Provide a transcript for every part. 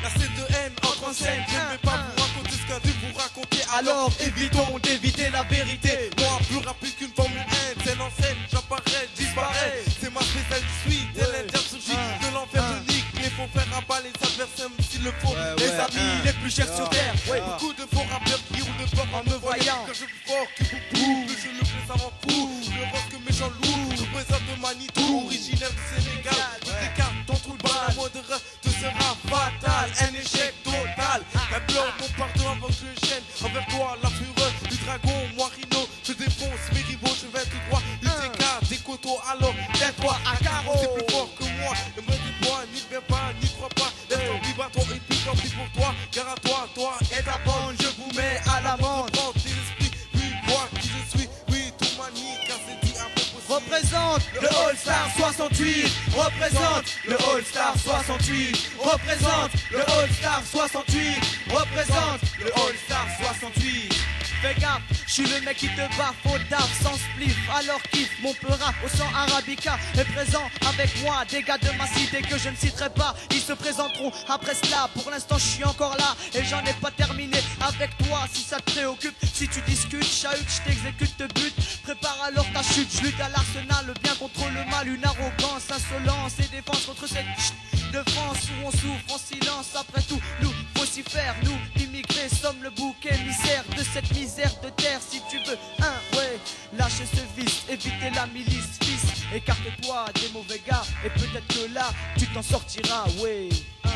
Assez de haine entre en scène. Je ne vais pas vous raconter ce qu'a dû vous raconter. Alors évitons d'éviter la vérité. Moi plus rapide qu'une Formule 1. Scène en scène, j'apparais, disparais. C'est ma spéciale suite. Et l'intersurgie de l'enfer de Nick. Les faux faire abat les adversaires s'il le faut. Les amis les plus chers sur terre. Beaucoup de faux rappeurs qui roulent de fort en me voyant. Quand je suis fort, qui vous boue, plus je le fais, ça m'en fout. Je vois que mes gens loups. Je représente Manitou, originaire du Sénégal. Je t'écarte ton trou de balle, la moindre te sera fatal. Un échec total. Implore mon pardon avant que je gêne. Envers toi, la fureur du dragon, moi Rino. Je défonce mes rivaux, je vais tout droit. UTK, des coteaux, alors lève-toi à carreau. C'est plus fort que moi, ne me dis pas, n'y viens pas, n'y crois pas. Laisse-toi vivre à toi et puis tant pis pour toi. Car à toi, toi et ta bande, je vous mets à l'amende. Tes esprits, puis moi qui je suis, oui, tout manie, car c'est dit à propos. Représente le All-Star 68. Représente le All-Star 68. Représente le All-Star 68. Représente le All-Star 68. Fais gaffe, je suis le mec qui te bat, faux taf, sans spliff. Alors kiffe, mon peura au sang arabica est présent avec moi. Des gars de ma cité que je ne citerai pas, ils se présenteront après cela. Pour l'instant je suis encore là et j'en ai pas terminé avec toi. Si ça te préoccupe, si tu discutes, chahute, je t'exécute, te bute. Prépare alors ta chute, je lutte à l'arsenal, le bien contre le mal. Une arrogance, insolence et défense contre cette de France où on souffre en silence. Après tout, nous vocifères, nous immigrés sommes le bouc émissaire de cette misère de terre. Si tu veux ouais, lâchez ce vice, évitez la milice, fils. Écarte-toi des mauvais gars et peut-être que là tu t'en sortiras. Ouais,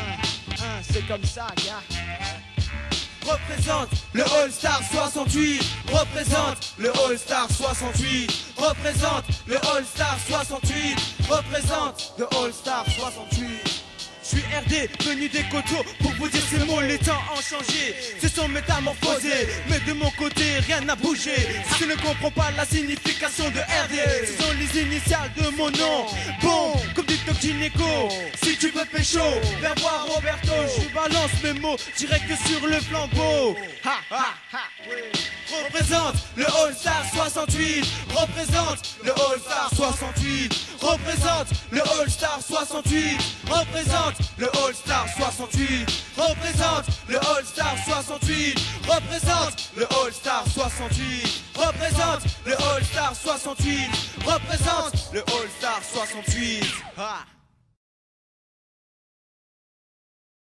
c'est comme ça, gars. Représente le All-Star 68. Représente le All-Star 68. Représente le All-Star 68. Représente le All-Star 68. Je suis RD, venu des coteaux pour vous dire ces mots, les temps ont changé, se sont métamorphosés, mais de mon côté rien n'a bougé. Si tu ne comprends pas la signification de RD, ce sont les initiales de mon nom. Bon, comme dit Doc Gineco, si tu veux pécho, viens voir Roberto. Je balance mes mots direct sur le flambeau. Ha ha ha, ouais. Représente le All-Star 68. Représente le All-Star 68. Représente le All-Star 68. Représente le All-Star 68. Représente le All-Star 68. Représente le All-Star 68. Représente le All-Star 68. Représente le All-Star 68.